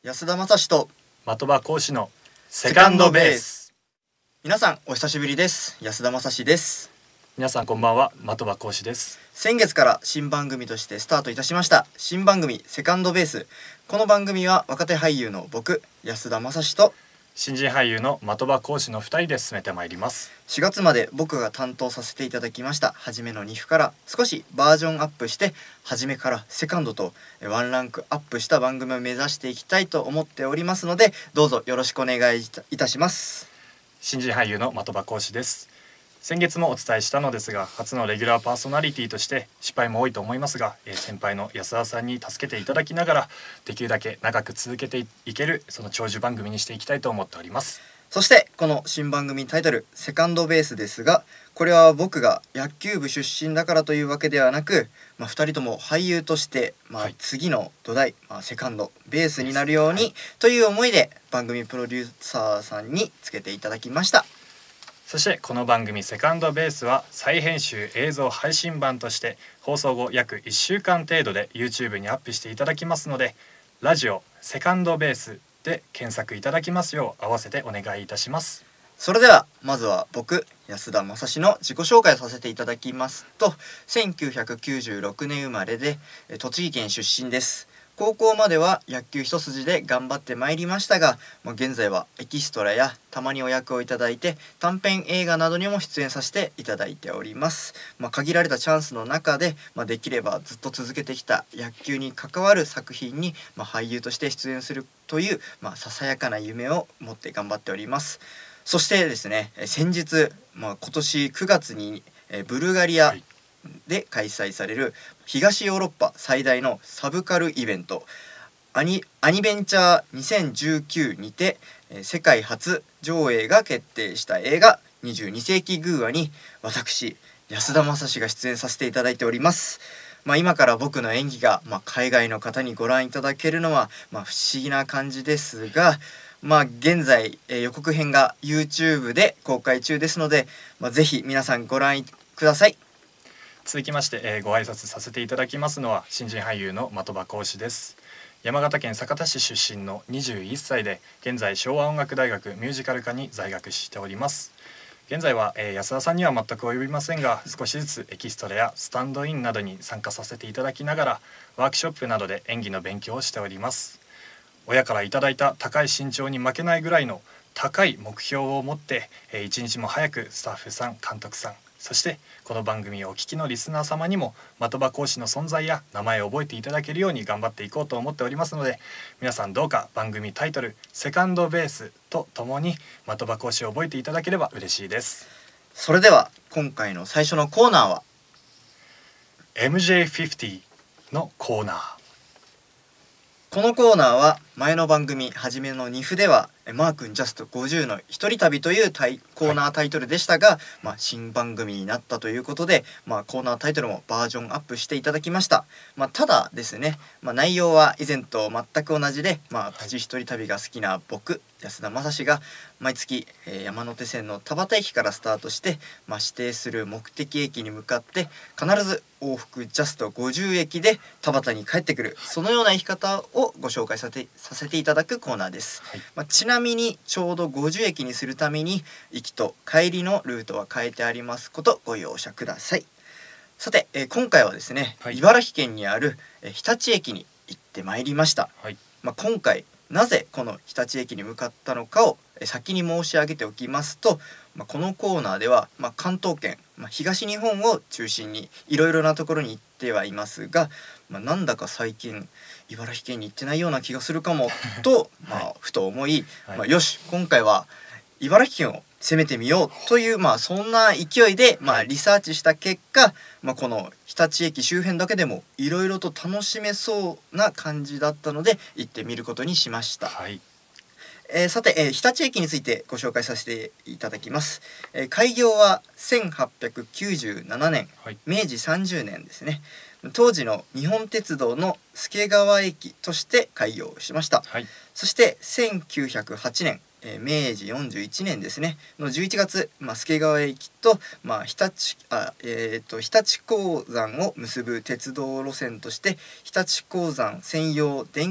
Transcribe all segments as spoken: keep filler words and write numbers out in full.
安田正史と的場講師のセカンドベース。 皆さんお久しぶりです。安田正史です。 皆さんこんばんは、的場講師です。 先月から新番組としてスタートいたしました新番組セカンドベース。この番組は若手俳優の僕安田正史と新人俳優の的場講師のふたりで進めてまいります。 しがつまで僕が担当させていただきました初めのにふから少しバージョンアップして初めからセカンドとワンランクアップした番組を目指していきたいと思っておりますので、どうぞよろしくお願いいたします。 新人俳優の的場講師です。先月もお伝えしたのですが、初のレギュラーパーソナリティとして失敗も多いと思いますが、えー、先輩の安田さんに助けていただきながらできるだけ長く続けていけるその長寿番組にしていきたいと思っております。 そしてこの新番組タイトルセカンドベースですが、これは僕が野球部出身だからというわけではなく、まあ、ふたりとも俳優として、まあ、次の土台、まあ、セカンドベースになるように、はい、という思いで番組プロデューサーさんにつけていただきました。 そしてこの番組セカンドベースは再編集映像配信版として放送後約いっしゅうかん程度で YouTube にアップしていただきますので、ラジオセカンドベースで検索いただきますよう合わせてお願いいたします。 それではまずは僕安田正史の自己紹介をさせていただきますと、せんきゅうひゃくきゅうじゅうろくねん生まれで栃木県出身です。高校までは野球一筋で頑張ってまいりましたが、まあ、現在はエキストラやたまにお役をいただいて短編映画などにも出演させていただいております。まあ、限られたチャンスの中で、まあ、できればずっと続けてきた野球に関わる作品に、まあ、俳優として出演するという、まあ、ささやかな夢を持って頑張っております。そしてですね、先日、まあ、今年くがつにブルガリアで開催される東ヨーロッパ最大のサブカルイベントアニ、アニベンチャーにせんじゅうきゅうにて世界初上映が決定した映画にじゅうに世紀寓話に私安田正史が出演させていただいております。まあ、今から僕の演技が、まあ、海外の方にご覧いただけるのは、まあ、不思議な感じですが、まあ、現在、えー、予告編が YouTube で公開中ですので、まあ、ぜひ皆さんご覧ください。 続きまして、えー、ご挨拶させていただきますのは新人俳優の的場講師です。山形県酒田市出身のにじゅういっさいで現在昭和音楽大学ミュージカル科に在学しております。現在は、えー、安田さんには全く及びませんが、少しずつエキストラやスタンドインなどに参加させていただきながらワークショップなどで演技の勉強をしております。親からいただいた高い身長に負けないぐらいの高い目標を持って、えー、一日も早くスタッフさん監督さんそしてこの番組をお聞きのリスナー様にも的場講師の存在や名前を覚えていただけるように頑張っていこうと思っておりますので、皆さんどうか番組タイトルセカンドベースとともに的場講師を覚えていただければ嬉しいです。 それでは今回の最初のコーナーはエムジェイフィフティ のコーナー。 このコーナーは前の番組初めのにふではマー君ジャストごじゅうの一人旅というタイコーナータイトルでしたが、はい、まあ、新番組になったということで、まあ、コーナータイトルもバージョンアップしていただきました。まあ、ただですね、まあ、内容は以前と全く同じで、まあ、プチ一人旅が好きな僕安田正史が毎月、えー、山手線の田端駅からスタートして、まあ、指定する目的駅に向かって必ず往復ジャストごじゅう駅で田端に帰ってくる、そのような生き方をご紹介させて、させていただくコーナーです。はい、まあ、ちなみにちょうどごじゅう駅にするために行きと帰りのルートは変えてありますことご容赦ください。さて、えー、今回はですね、はい、茨城県にある、えー、日立駅に行ってまいりました。はい、まあ、今回なぜこの日立駅に向かったのかを先に申し上げておきますと、まあ、このコーナーでは、まあ、関東圏、まあ、東日本を中心にいろいろなところに行ってはいますが、まあ、なんだか最近茨城県に行ってないような気がするかもと、まあ、ふと思い、はい、まあ、よし今回は茨城県を攻めてみようという、まあ、そんな勢いで、まあ、リサーチした結果、まあ、この日立駅周辺だけでもいろいろと楽しめそうな感じだったので行ってみることにしました。はい、えー、さて、えー、日立駅についてご紹介させていただきます。えー、開業はせんはっぴゃくきゅうじゅうななねん、はい、めいじさんじゅうねんですね。当時の日本鉄道の助川駅として開業しました。はい、そしてせんきゅうひゃくはちねん、えー、めいじよんじゅういちねんですねのじゅういちがつ、まあ、助川駅と、まあ、日立あ、えー、と日立鉱山を結ぶ鉄道路線として日立鉱山専用電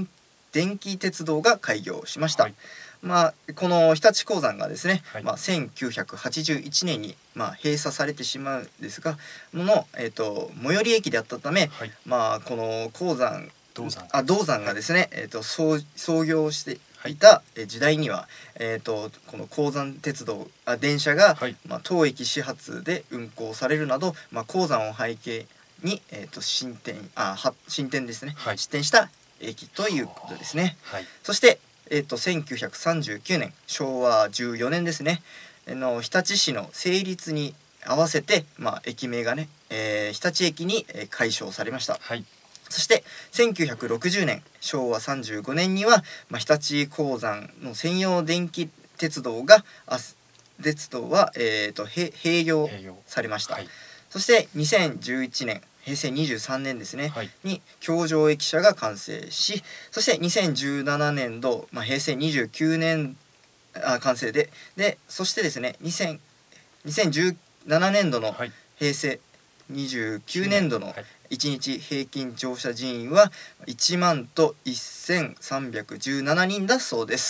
電気鉄道が開業しました。 はい、 まあ、この日立鉱山がですね、 はい、 まあ、せんきゅうひゃくはちじゅういちねんに、まあ、閉鎖されてしまうんですがの、えー、と最寄り駅であったため、 はい、 まあ、この鉱山銅山あ銅山がですね、えー、と創創業していたえ時代には、えー、とこの鉱山鉄道あ電車が、 はい、 まあ、当駅始発で運行されるなど、まあ、鉱山を背景に、えー、と進展あは進展ですね、 はい、 進展した駅ということですね。 はい、 そしてえー、とせんきゅうひゃくさんじゅうきゅうねんしょうわじゅうよねんですね、あの日立市の成立に合わせて、まあ、駅名がね、えー日立駅に、えー改称されました。 はい、 そしてせんきゅうひゃくろくじゅうねんしょうわさんじゅうごねんには、まあ、日立鉱山の専用電気鉄道があ鉄道は、えー、とへ併業併用されました。 はい、 そしてにせんじゅういちねんへいせいにじゅうさんねんですね、 はい、 に橋上駅舎が完成し、そしてにせんじゅうななねんど、まあ、へいせいにじゅうきゅうねんあ完成ででそしてですねにせんにせんじゅうななねんどのはい、 へいせいにじゅうきゅうねんどのはい、 いちにち平均乗車人員はいちまんとせんさんびゃくじゅうななにんだそうです。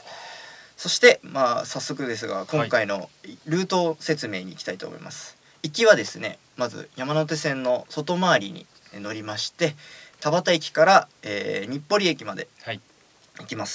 そしてまあ早速ですが今回のルート説明に行きたいと思います。行きはですね、まず山手線の外回りに乗りまして田端駅から、えー日暮里駅まではい、 行きます。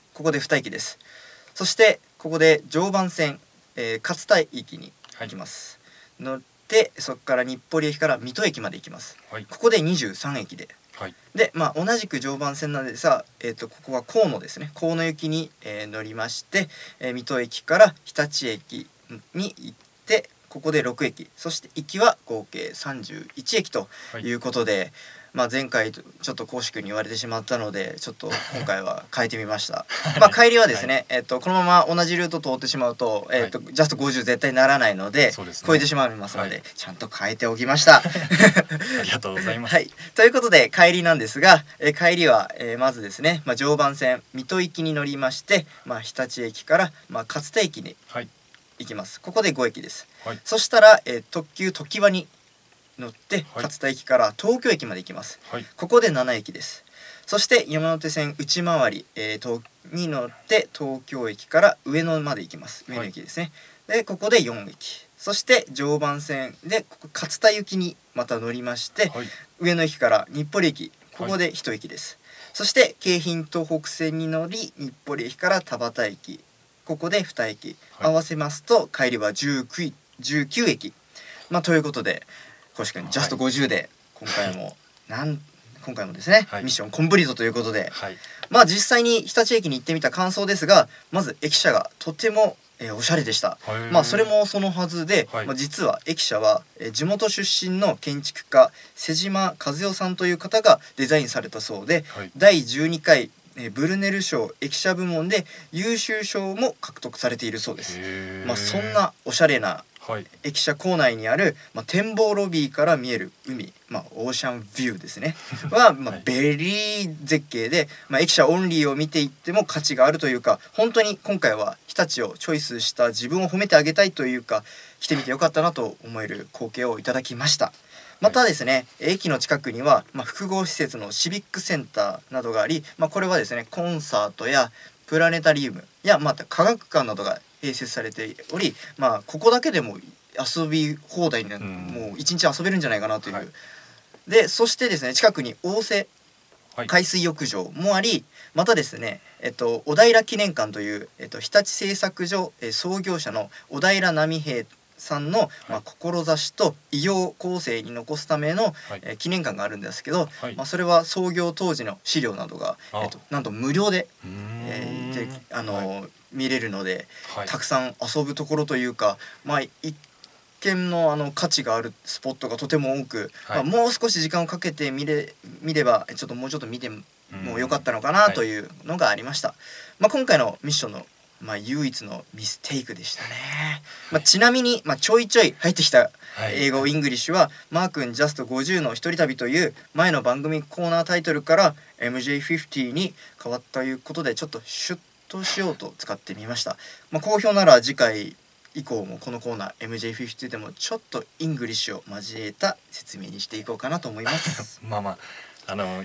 ここでに駅です。そしてここで常磐線、えー勝田駅に行きます。乗ってそこから日暮里駅から水戸駅まで行きます。 はい、 ここでにじゅうさんえきではい、 で、まあ、同じく常磐線なんでさ、えー、とここは河野ですね、河野行きに、えー乗りまして、えー水戸駅から日立駅に行ってここでろくえき、そして行きは合計さんじゅういちえきということで、まあ、前回ちょっと公式に言われてしまったのでちょっと今回は変えてみました。まあ帰りはですね、えー、とこのまま同じルート通ってしまうと,、えー、とジャストごじゅう絶対ならないのでそうですね超えてしまいますので、 はいちゃんと変えておきました。 ありがとうございます。 はい、ということで帰りなんですが、えー帰りは、えーまずですね、まあ、常磐線水戸行きに乗りまして、まあ、日立駅から、まあ、勝田駅にはい、 行きます。ここでごえきです。 はい、 そしたら、えー特急ときわに乗ってはい勝田駅から東京駅まで行きます。 はい、 ここでななえきです。そして山手線内回り、えー東に乗って東京駅から上野まで行きます。上野駅ですね。でここでよんえき、そして常磐線でここ勝田行きにまた乗りまして、 はい、 上野駅から日暮里駅、ここでいちえきです。そして京浜東北線に乗り日暮里駅から田端駅、ここでにえき、 はい合わせますと帰りはじゅうきゅう、じゅうきゅうえき、まあ、ということでこしくんジャストごじゅうで今回もなん今回もですね、 はいミッションコンプリートということで、 はい、 まあ実際に日立駅に行ってみた感想ですが、まず駅舎がとても、えーおしゃれでした。 はいまあそれもそのはずで、 はいまあ、実は駅舎は、えー地元出身の建築家瀬島和代さんという方がデザインされたそうで、 はい、 だいじゅうにかい、えーブルネル賞駅舎部門で優秀賞も獲得されているそうです。 へーまあそんなおしゃれなはい、 駅舎構内にある、まあ、展望ロビーから見える海、まあ、オーシャンビューですねは、まあはいベリー絶景で、まあ、駅舎オンリーを見ていっても価値があるというか、本当に今回は日立をチョイスした自分を褒めてあげたいというか、来てみてよかったなと思える光景をいただきました。またですね、駅の近くには、まあ、複合施設のシビックセンターなどがあり、まあ、これはですねコンサートやプラネタリウムやまた科学館などが併設されており、まあここだけでも遊び放題になる、 うんもう一日遊べるんじゃないかなという、 はいでそしてですね近くに大瀬はい、 海水浴場もあり、またですね、えっと、小平記念館という、えっと、日立製作所、えー創業者の小平波平さんの、まあ、志と医療後世に残すための、 はい、 えー記念館があるんですけど、 はい、 まあ、それは創業当時の資料などが、 あえっと、なんと無料で、 うーんえーであのーはい見れるので、 はい、 たくさん遊ぶところというか、まあ、一見のあの価値があるスポットがとても多く、 はいまあ、もう少し時間をかけて見れ見ればちょっともうちょっと見てもよかったのかなというのがありました。まあ、今回のミッションの、まあ、唯一のミステイクでしたね。まあ、ちなみに、まあ、ちょいちょい入ってきたはい英語イングリッシュは「マー君ジャストごじゅうの一人旅」という前の番組コーナータイトルから エムジェイフィフティー に変わったということでちょっとシュッとしようと使ってみました。まあ、好評なら次回以降もこのコーナー エムジェイフィフティー でもちょっとイングリッシュを交えた説明にしていこうかなと思います。 まあまああの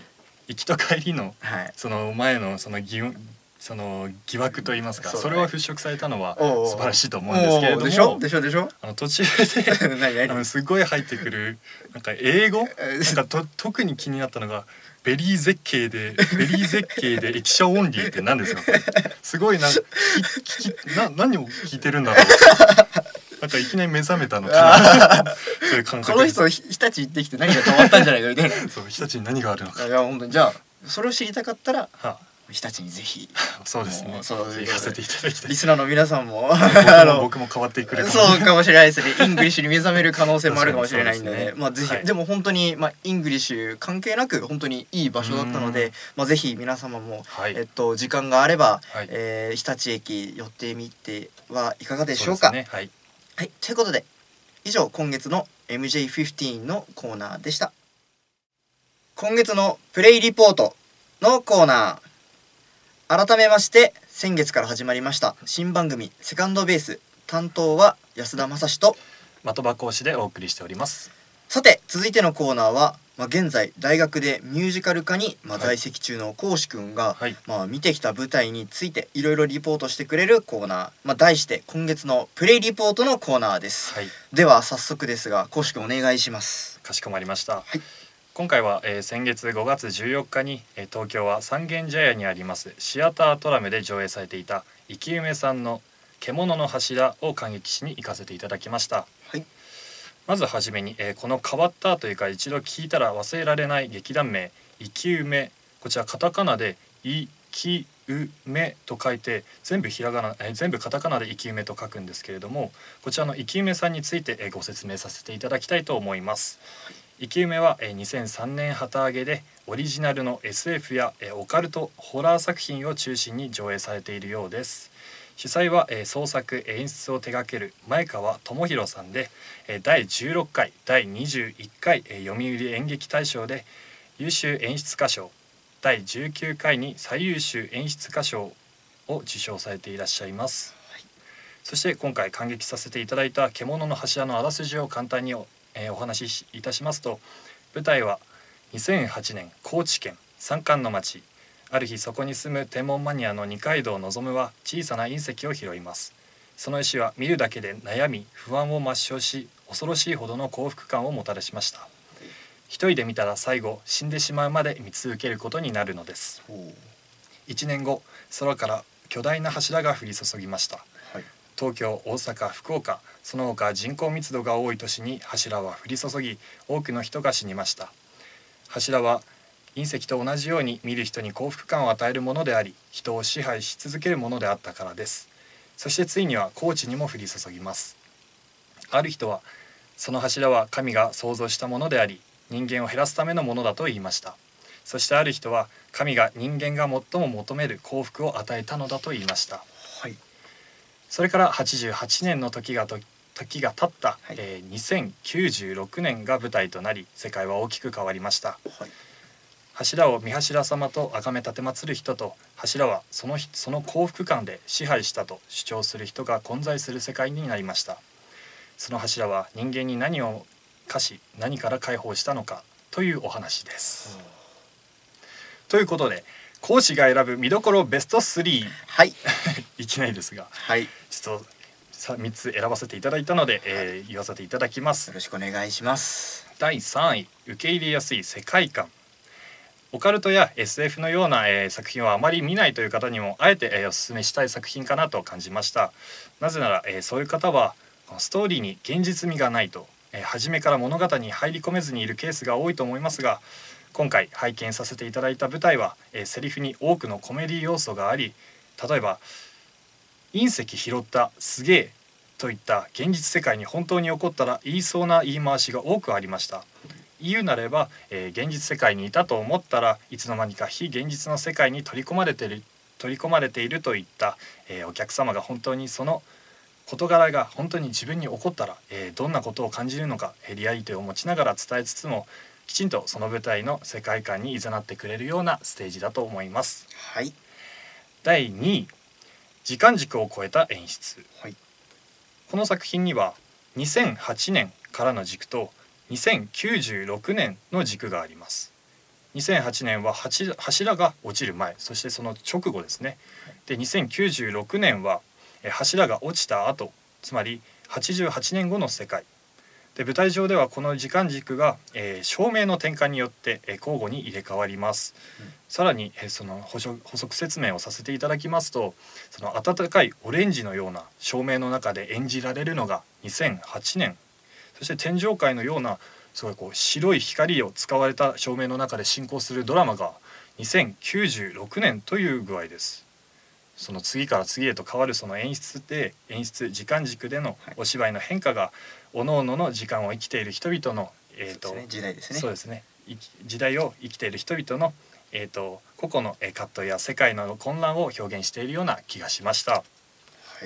行きと帰りのはい、 その前のその疑その疑惑といいますか、 そ,、ね、それは払拭されたのは素晴らしいと思うんですけれども、 でしょでしょでしょあの途中で何何あのすごい入ってくるなんか英語なんかと特に気になったのがベリー絶景でベリー絶景で駅舎オンリーって何ですかこれ。すごいな、ききな何を聞いてるんだろう。なんかいきなり目覚めたのかな。そういう感覚。 この人日立行ってきて何が変わったんじゃないかみたいな。 そう日立に何があるのか。 いや本当にじゃあそれを知りたかったら、はあ、 日立にぜひ。 そうですね。そう行かせていただきたい。 リスナーの皆さんもあの僕も変わってくるかもしれない。 そうかもしれないですね。イングリッシュに目覚める可能性もあるかもしれないんでね。 ねまあぜひ、 はい、 でも本当にまあイングリッシュ関係なく本当にいい場所だったので、まあぜひ皆様も、はい、えっと時間があれば、はい、えー、日立駅寄ってみてはいかがでしょうか。 そうですね、はい、 はい、ということで以上今月の エムジェイフィフティーン のコーナーでした。今月のプレイリポートのコーナー。改めまして先月から始まりました新番組セカンドベース、担当は安田正史と的場講師でお送りしております。 さて続いてのコーナーは、まあ、現在大学でミュージカル科に、まあ、在籍中のこうしくんが、はい、まあ、見てきた舞台についていろいろリポートしてくれるコーナー、まあ、題して今月のプレイリポートのコーナーです、はい、では早速ですがこうしくんお願いします。 かしこまりました、 はい、 今回は、えー、先月ごがつじゅうよっかに、えー、東京は三軒茶屋にありますシアタートラムで上映されていた生き梅さんの獣の柱を感激しに行かせていただきました、はい、まずはじめに、えー、この変わったというか一度聞いたら忘れられない劇団名生き梅、こちらカタカナで生き梅と書いて全部ひらがな、えー、全部カタカナで生き梅と書くんですけれども、こちらの生き梅さんについて、えー、ご説明させていただきたいと思います。はい、生き梅はにせんさんねん旗揚げでオリジナルの エスエフ やオカルトホラー作品を中心に上映されているようです。主催は創作演出を手掛ける前川智博さんで、だいじゅうろっかいだいにじゅういっかい読売演劇大賞で優秀演出家賞、だいじゅうきゅうかいに最優秀演出家賞を受賞されていらっしゃいます。はい、そして今回感激させていただいた獣の柱のあらすじを簡単にえー、お話しいたしますと、舞台はにせんはちねん高知県山間の町、ある日そこに住む天文マニアの二階堂望は小さな隕石を拾います。その石は見るだけで悩み不安を抹消し、恐ろしいほどの幸福感をもたらしました。一人で見たら最後死んでしまうまで見続けることになるのです。いちねんご、空から巨大な柱が降り注ぎました。はい、東京、大阪、福岡、その他人口密度が多い都市に柱は降り注ぎ、多くの人が死にました。柱は隕石と同じように見る人に幸福感を与えるものであり、人を支配し続けるものであったからです。そしてついには高知にも降り注ぎます。ある人はその柱は神が創造したものであり、人間を減らすためのものだと言いました。そしてある人は神が人間が最も求める幸福を与えたのだと言いました。はい、それからはちじゅうはちねんの時がと時が経った、はい、えー、にせんきゅうじゅうろくねんが舞台となり、世界は大きく変わりました。はい、柱を御柱様と崇め立て祀る人と、柱はそのその幸福感で支配したと主張する人が混在する世界になりました。その柱は人間に何を課し、何から解放したのかというお話です。ということで講師が選ぶ見どころベストスリー、はい、いきなりですが、はい、ちょっとさみっつ選ばせていただいたので、えー、言わせていただきます。 よろしくお願いします。 だいさんい、受け入れやすい世界観。オカルトや エスエフ のような、えー、作品はあまり見ないという方にもあえて、えー、おすすめしたい作品かなと感じました。なぜなら、えー、そういう方はストーリーに現実味がないと、えー、初めから物語に入り込めずにいるケースが多いと思いますが、今回拝見させていただいた舞台は、えー、セリフに多くのコメディ要素があり、例えば隕石拾ったすげえといった現実世界に本当に起こったら言いそうな言い回しが多くありました。言うなれば、えー、現実世界にいたと思ったらいつの間にか非現実の世界に取り込まれている取り込まれているといった、えー、お客様が本当にその事柄が本当に自分に起こったら、えー、どんなことを感じるのか、えー、リアリティを持ちながら伝えつつもきちんとその舞台の世界観に誘ってくれるようなステージだと思います。はい、だいにい、時間軸を超えた演出。はい、この作品にはにせんはちねんからの軸とにせんきゅうじゅうろくねんの軸があります。 にせんはちねんは柱柱が落ちる前、そしてその直後ですね。でにせんきゅうじゅうろくねんはえ柱が落ちた後、つまりはちじゅうはちねんごの世界で、舞台上ではこの時間軸が、えー、照明の転換によって、えー、交互に入れ替わります、うん、さらに、えー、その補足、補足説明をさせていただきますと、その温かいオレンジのような照明の中で演じられるのがにせんはちねん、そして天上界のようなすごいこう白い光を使われた照明の中で進行するドラマがにせんきゅうじゅうろくねんという具合です。その次から次へと変わるその演出で演出時間軸でのお芝居の変化が、各々の時間を生きている人々の、えーとそうですね、時代ですね。 そうですね、時代を生きている人々の、えーと個々の葛藤や世界の混乱を表現しているような気がしました。はい、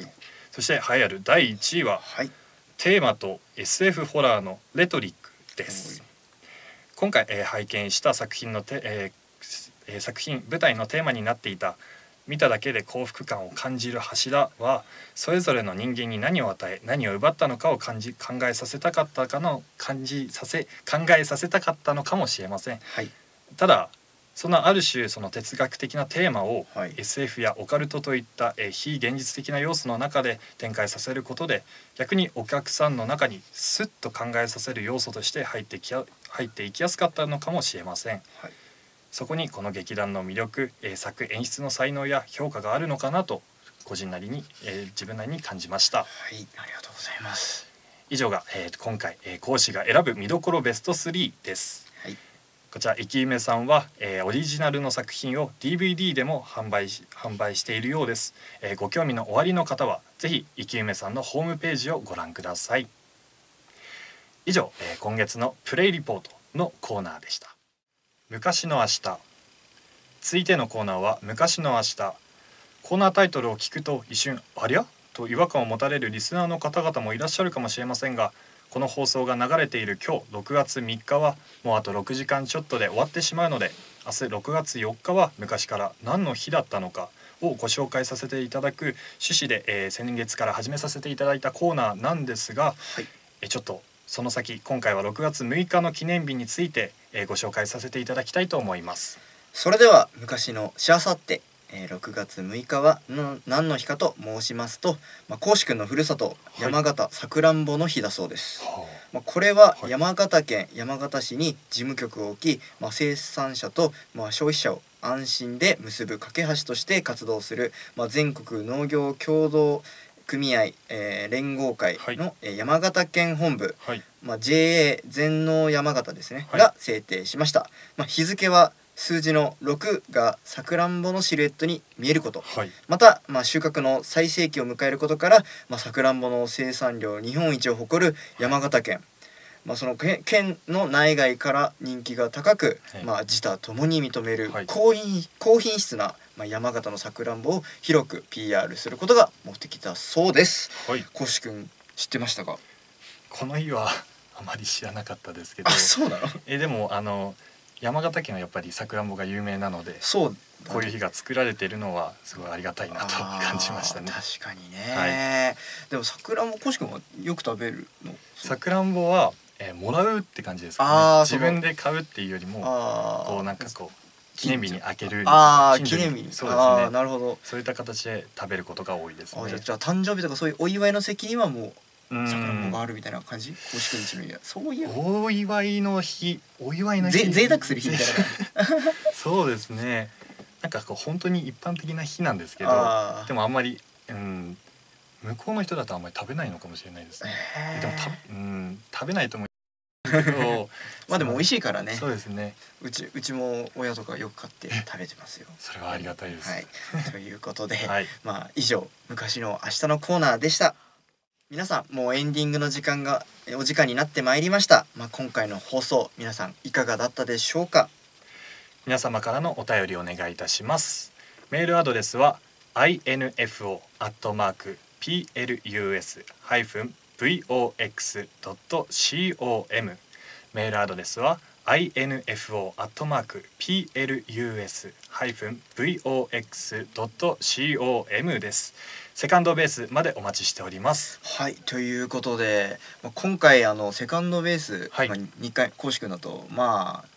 そして栄えあるだいいちいは、はい、テーマと エスエフ ホラーのレトリックです。今回、えー、拝見した作品のて、えー、作品舞台のテーマになっていた見ただけで幸福感を感じる柱は、それぞれの人間に何を与え何を奪ったのかを感じ考えさせたかったかの感じさせ考えさせたかったのかもしれません。はい、ただそのある種その哲学的なテーマを エスエフ やオカルトといった非現実的な要素の中で展開させることで、逆にお客さんの中にスッと考えさせる要素として入ってきや入っていきやすかったのかもしれません。はい、そこにこの劇団の魅力、作演出の才能や評価があるのかなと個人なりに、えー、自分なりに感じました。 はい、ありがとうございます。 以上が、えー、今回、えー、講師が選ぶ見どころベストスリーです。はい、こちら生き夢さんは、えー、オリジナルの作品を ディーブイディー でも販売し販売しているようです。えー、ご興味のおありの方はぜひ生き夢さんのホームページをご覧ください。以上、えー、今月のプレイリポートのコーナーでした。昔の明日。続いてのコーナーは昔の明日。コーナータイトルを聞くと一瞬ありゃと違和感を持たれるリスナーの方々もいらっしゃるかもしれませんが、この放送が流れている今日ろくがつみっかはもうあとろくじかんちょっとで終わってしまうので、明日ろくがつよっかは昔から何の日だったのかをご紹介させていただく趣旨で、えー、先月から始めさせていただいたコーナーなんですが、はい、えちょっとその先今回はろくがつむいかの記念日について、えー、ご紹介させていただきたいと思います。 それでは昔のしあさってえー、ろくがつむいかは何の日かと申しますと、まあ、こうしくんのふるさと、はい、山形さくらんぼの日だそうです。はあ、まあ、これは山形県山形市に事務局を置き、まあ、生産者と、まあ、消費者を安心で結ぶ架け橋として活動する、まあ、全国農業協同組合、えー、連合会の、はい、山形県本部、はい、まあ、ジェーエー 全農山形ですね、はい、が制定しました。まあ、日付は数字のろくがさくらんぼのシルエットに見えること、はい、また、まあ、収穫の最盛期を迎えることから、まあ、さくらんぼの生産量日本一を誇る山形県、はい、まあ、その県の内外から人気が高く、はい、まあ、自他ともに認める高品、はい、高品質な、まあ、山形のさくらんぼを広く ピーアール することが目的だそうです。はい、こうしくん知ってましたか？ この日はあまり知らなかったですけど。 あ、そうなの？ えでもあの山形県はやっぱりさくらんぼが有名なので、 そう、 こういう日が作られているのはすごいありがたいなと感じましたね。 確かにね、はい、でもさくらんぼこしくんはよく食べるの？ さくらんぼは、えー、もらうって感じですかね。自分で買うっていうよりもこうなんかこう記念日に開ける、 ああ記念日に、 そうですね、 なるほど、 そういった形で食べることが多いですね。 あ、じゃあ誕生日とかそういうお祝いの席にはもうさくらんぼがあるみたいな感じ？こうしくんちの家そういうお祝いの日、お祝いの日、 ぜ贅沢する日みたいな感じそうですね、なんかこう本当に一般的な日なんですけど、でもあんまり、うん、向こうの人だとあんまり食べないのかもしれないですね。でもた、うん、食べないと思うけどまあでも美味しいからね。 そうですね、 うちうちも親とかよく買って食べてますよ。 それはありがたいです。 はい、ということで、はい、まあ以上昔の明日のコーナーでした。皆さんもうエンディングの時間がお時間になってまいりました。まあ、今回の放送皆さんいかがだったでしょうか？ 皆様からのお便りお願いいたします。メールアドレスは アイエヌエフオー アットマーク ピーエルユーエス ハイフン ブイオーエックス ドット コム メールアドレスは アイエヌエフオー アットマーク ピーエルユーエス ハイフン ブイオーエックス ドット コム です。セカンドベースまでお待ちしております。 はい、ということで、まあ、今回あのセカンドベース、はい、まあ、にかいこうしくんだとまあ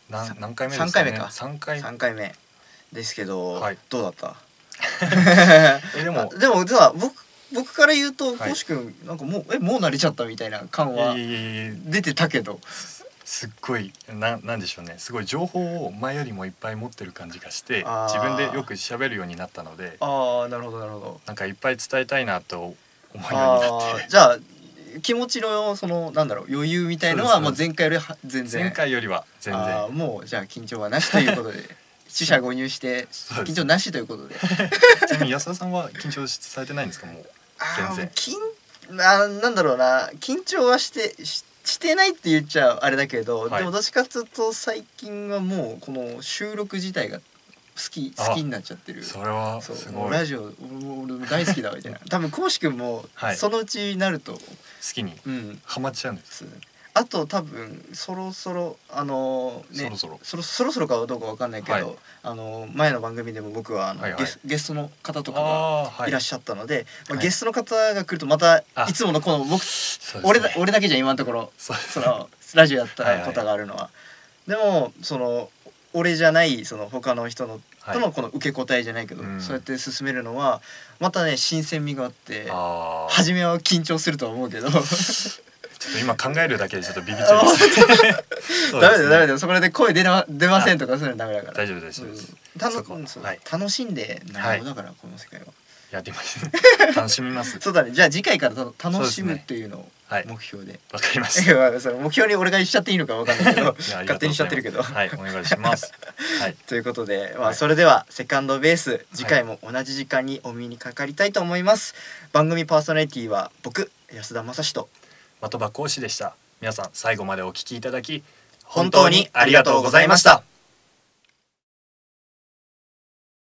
な何回目ですかね。 さんかいめかさんかいさんかいめですけど、 はい、 どうだったえでもでも実は僕僕から言うとはいこうしくんなんかもうえもう慣れちゃったみたいな感はいやいやいやいや出てたけど、 すっごいななんでしょうね、すごい情報を前よりもいっぱい持ってる感じがしてあー自分でよく喋るようになったので、 ああなるほどなるほど。 なんかいっぱい伝えたいなと思うようになってあーじゃあ気持ちのそのなんだろう余裕みたいのはそうですもう前回よりは全然前回よりは全然あーもうじゃあ緊張はなしということで四捨五入してそうです緊張なしということでちなみに安田さんは緊張されてないんですか？もう全然。 緊あーなんだろうな緊張はしてししてないって言っちゃあれだけど、 はいでもどっちかっていうと最近はもうこの収録自体が好きあ好きになっちゃってる。 それはそうすごい好もうラジオ俺俺大好きだみたいな多分こうしくんもはいそのうちになると、 きにうんハマっちゃうんです。 あと多分そろそろあのねそろそろそろそろそろかどうかわかんないけど、 はいあの前の番組でも僕はあの、 はいはいゲスゲストの方とかがあーはいいらっしゃったので、まあはいゲストの方が来るとまたあいつものこの僕、 そうですね俺だ俺だけじゃん今のところそうですそのラジオやったはいはいことがあるのは。でもその俺じゃないその他の人のはいとのこの受け答えじゃないけど、 うんそうやって進めるのはまたね新鮮味があってあー初めは緊張するとは思うけどちょっと今考えるだけでちょっとビビっちゃいますそうですねダメだよダメだよそこで声出な出ませんとかそういうのダメだから大丈夫です大丈夫です。 うんたのそこうんそうはい楽しんでなんぼだからこの世界は。 やってます楽しみます。 そうだねじゃあ次回からた楽しむそうですねっていうのをはい目標で。 わかりまいした。 やその目標に俺がしちゃっていいのかわかんないけどいやありがとうございます勝手にしちゃってるけど。 はいお願いします。はいということで、まあ、 はいそれではセカンドベース次回も同じ時間にお目にかかりたいと思います。番組パーソナリティは僕安田正史と的場講師でした。皆さん最後までお聞きいただき本当にありがとうございました。